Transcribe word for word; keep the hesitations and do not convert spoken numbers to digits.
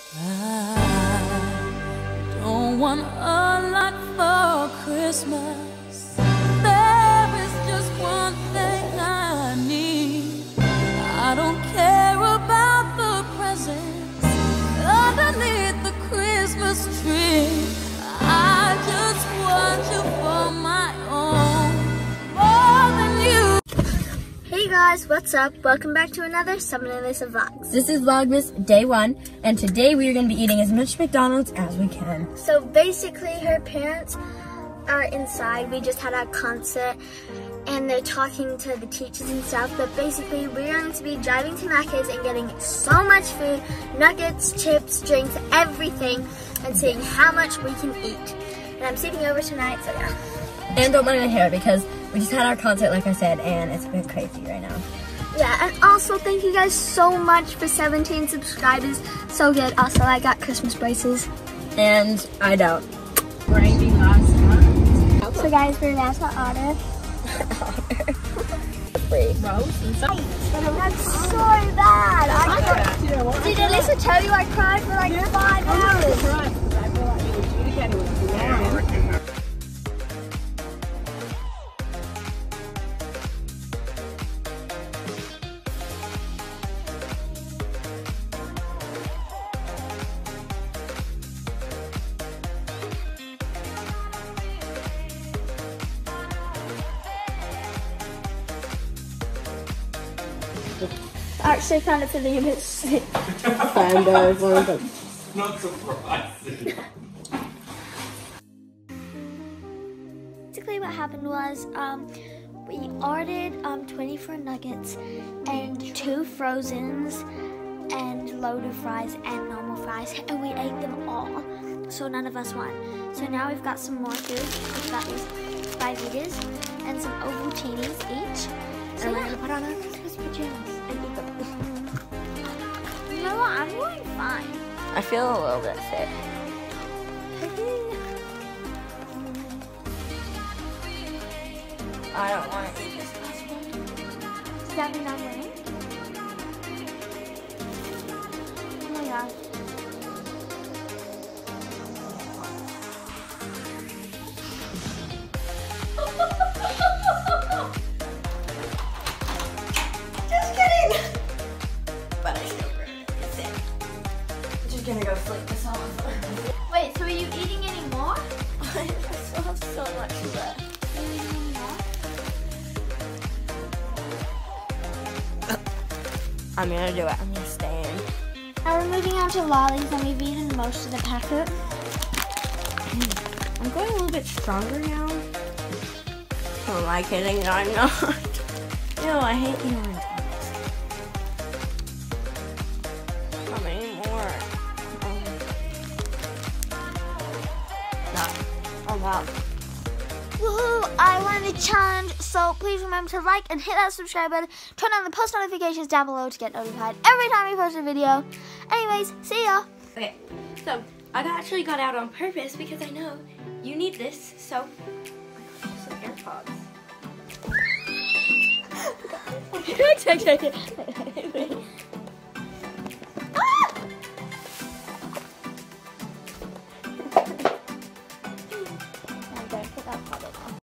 I don't want a lot for Christmas. There is just one thing I need. I don't care about the presents underneath the Christmas tree. I just want you for my own, more than you. Hey guys, what's up? Welcome back to another Summer Alyssa Vlogs. This is Vlogmas Day one, and today we are going to be eating as much McDonald's as we can. So basically, her parents are inside. We just had our concert, and they're talking to the teachers and stuff. But basically, we're going to be driving to Macca's and getting so much food, nuggets, chips, drinks, everything, and seeing how much we can eat. And I'm sleeping over tonight, so yeah. And don't mind my hair because we just had our concert, like I said, and it's a bit crazy right now. Yeah, and also thank you guys so much for seventeen subscribers. So good. Also, I got Christmas braces. And I don't. So guys, we're about to order. Free. That's so bad. I cried. Did Alyssa tell you I cried for like five hours? Actually, kind of feeling a bit sick. Fine, but Not surprising. Basically, what happened was um, we ordered um, twenty-four nuggets and two frozens and load of fries and normal fries, and we ate them all. So none of us won. So now we've got some more food. We've got these five liters and some ovaltinis each. So and we're yeah. going to put on our Christmas pajamas and eat them. You know what? I'm doing fine. I feel a little bit sick. I don't want to eat this last one. Does that mean I'm winning? Oh my gosh. Just kidding! But I still burned it. It's it. I'm just gonna go flick this off. Wait, so are you eating any more? I still have so much left. Are you eating any more? I'm gonna do it. I'm gonna stay in. Now we're moving on to lollies, and we've eaten most of the packet. I'm going a little bit stronger now. Oh, am I kidding? No, I'm not. No, I hate the orange ones. How many more? Um, no. Oh, wow. Woohoo! I won the challenge, so please remember to like and hit that subscribe button. Turn on the post notifications down below to get notified every time we post a video. Anyways, see ya! Okay, so I got, actually got out on purpose because I know you need this, so some AirPods. Take, take, take.